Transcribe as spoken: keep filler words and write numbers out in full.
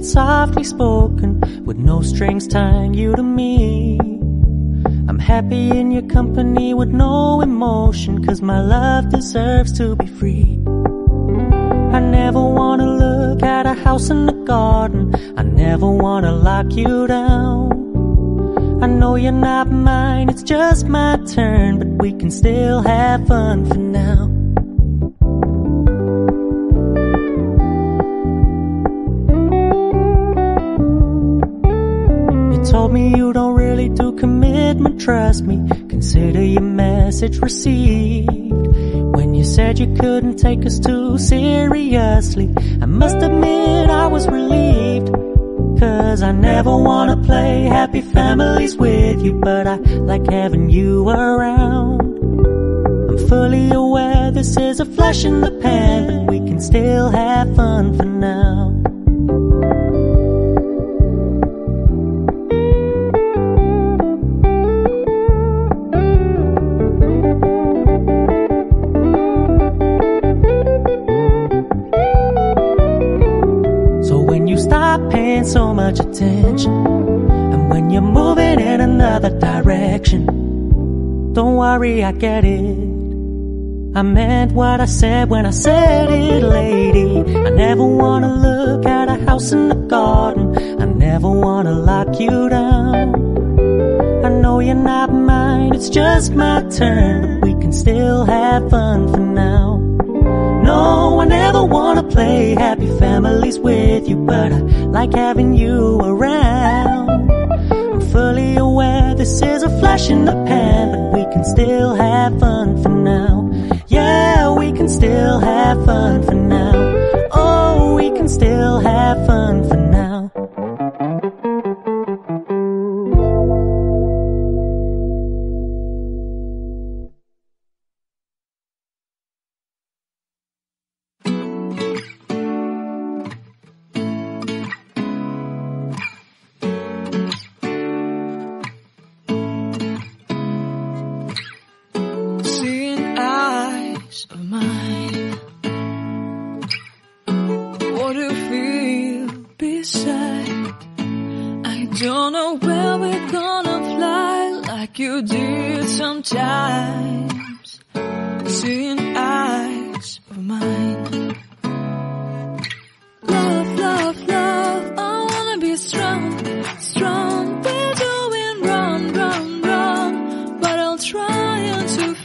it's softly spoken, with no strings tying you to me. I'm happy in your company with no emotion, 'cause my love deserves to be free. I never wanna look at a house in the garden, I never wanna lock you down. I know you're not mine, it's just my turn, but we can still have fun for now. You told me you don't really do commitment, trust me, consider your message received. When you said you couldn't take us too seriously, I must admit I was relieved. 'Cause I never wanna play happy families with you, but I like having you around. I'm fully aware this is a flash in the pan, but we can still have fun for now. Paying so much attention, and when you're moving in another direction, don't worry, I get it. I meant what I said when I said it, lady. I never wanna look at a house in the garden, I never wanna lock you down. I know you're not mine, it's just my turn, we can still have fun for now. No, I never wanna play happy families with you, but I like having you around. I'm fully aware this is a flash in the pan, but we can still have fun for now. Yeah, we can still have fun for now. Oh, we can still have fun for now. Strong, we're doing wrong, wrong, wrong, but I'll try to